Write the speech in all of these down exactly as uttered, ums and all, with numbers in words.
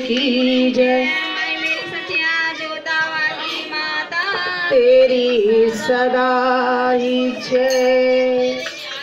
की जय। मेरी सचिया जोता वाली माता तेरी सदा ही जय।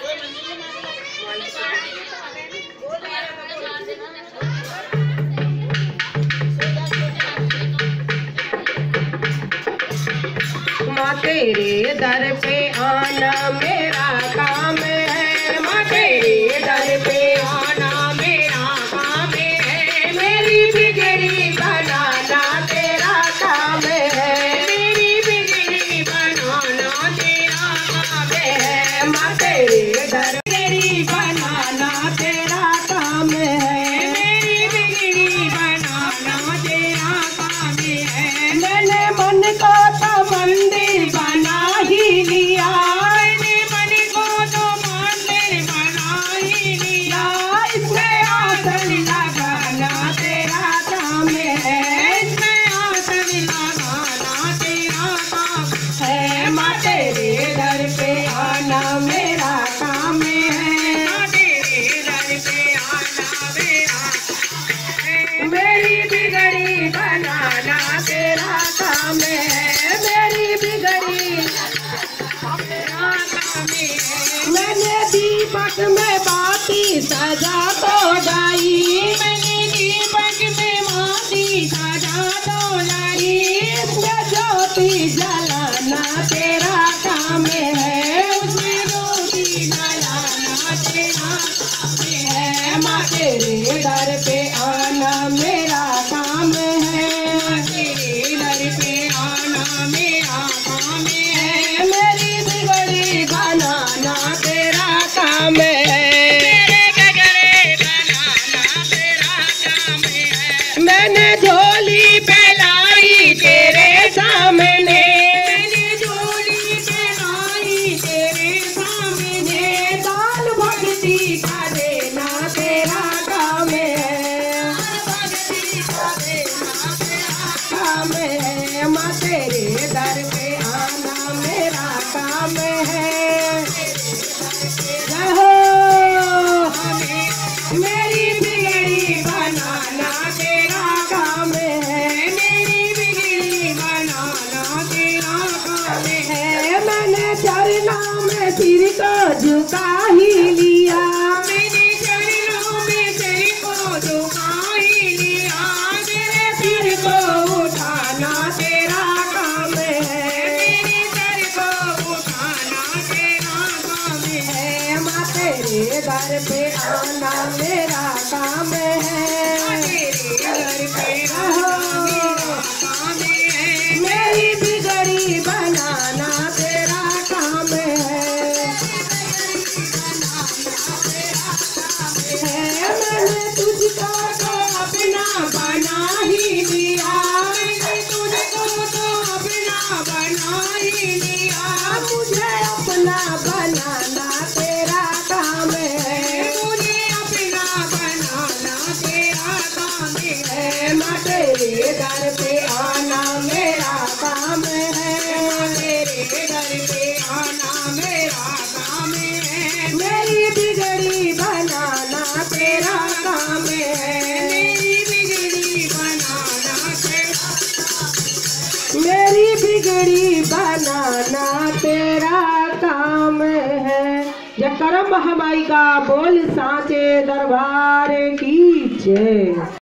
माँ तेरे दर पे आना मेरा काम है, माँ तेरे दर पे आना मेरा काम है। मेरी बिगड़ी बनाना तेरा काम है, मेरी बिगड़ी बनाना तेरा काम है। माँ तेरे दर बिगड़ी बनाना तेरा काम है, मेरी बिगड़ी बनाना तेरा काम है। मैंने मन को तो मंदिर बना ही लिया, मैंने मन को तो मंदिर बना ही लिया। इसमें आसन लगाना तेरा काम है, इसमें आसन लगाना तेरा काम है। माँ तेरे दर पे आना मेरा काम है, माँ तेरे दर पे आना मेरा, मेरी बिगड़ी बनाना तेरा काम है, मेरी बिगड़ी तेरा काम है। मैंने दीपक में बाती सजा तो लाई, मैंने दीपक में बाती सजा तो लाई। इसमें ज्योति जलाना तेरा काम है, उसमें ज्योति जलाना तेरा काम है। माँ तेरे दर पे आना मेरा काम है, तेरे दर पे आना मेरा काम है। मेरी बिगड़ी बनाना तेरा काम है, मेरे गगरे बनाना तेरा काम है। मैंने झोली फैलाई तेरे सामने, मैंने झोली फैलाई तेरे सामने। दान भक्ति का देना तेरा काम है, भक्ति का देना तेरा काम है। माँ तेरे दर पे आना मेरा काम है, जय हो। मेरी बिगड़ी बनाना तेरा काम है, मेरी बिगड़ी बनाना तेरा काम है। मैंने चरणों में सिर को झुका ही लिया, मैंने चरणों में सिर को झुका ही लिया। मेरे सिर को उठाना तेरा काम है, मेरे सिर को उठाना तेरा काम है। माँ तेरे दर पे आना मेरा काम है, तेरे दर पे आना मेरा काम है। मेरी बिगड़ी बनाना तेरा काम है, मैंने तुझको तो अपना बना ही लिया, मैंने तुझको तो अपना बना ही लिया। मुझे अपना बनाना तेरा काम है, मुझे अपना बनाना तेरा काम है। माँ तेरे दर पे आना मेरा काम है, तेरे दर पे आना मेरा काम है। मेरी बिगड़ी बनाना तेरा काम है, मेरी बिगड़ी बनाना तेरा, मेरी बिगड़ी बनाना तेरा काम है। जय करम महामाई का बोल साचे दरबार की जय।